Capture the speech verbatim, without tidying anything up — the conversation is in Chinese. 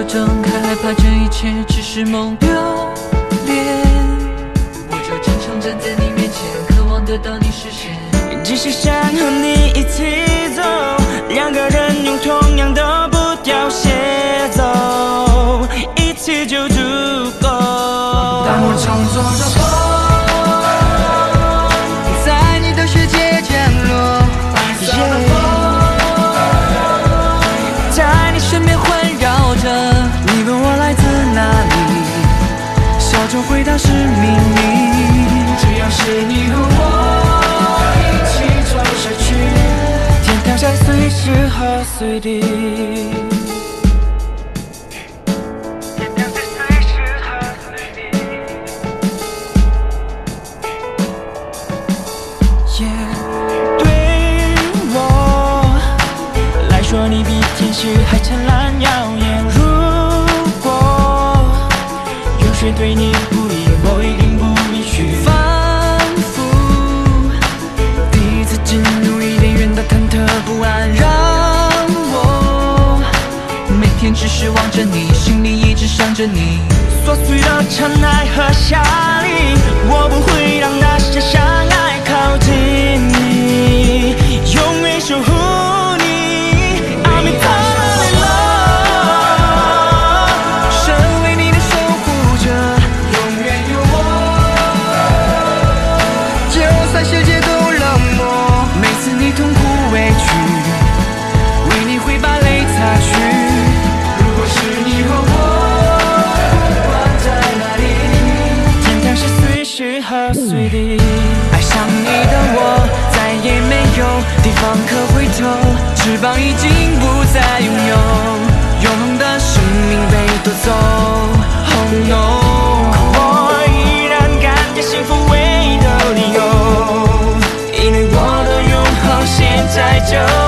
就睁开，害怕这一切只是梦留恋。我就坚强站在你面前，渴望得到你视线。 只是想和你一起走，两个人用同样的步调协奏，一起就足够。 当我创作的风在你的世界降落，白色的风在你身边环绕着。你问我来自哪里，笑着回答是秘密。只要是你和我一起走下去， 天堂在随时和随地。对我来说，你比天使还灿烂耀眼。如果有谁对你不利，我一定不允许。 仿佛第一次进入伊甸园的忐忑不安，让我每天只是望着你，心里一直想着你。 琐碎的尘埃和夏令，我不会让那些相爱靠近你，永远守护你。I'm eternally in love， 身为你的守护者，永远有我。就算世界都冷漠，每次你痛苦委屈，为你会把泪擦去。如果是你和我， 和随地， 爱上你的我再也没有地方可回头，翅膀已经不再拥有，永恒的生命被夺走。Oh no， 我依然感觉幸福唯一的理由，因为我的永恒现在就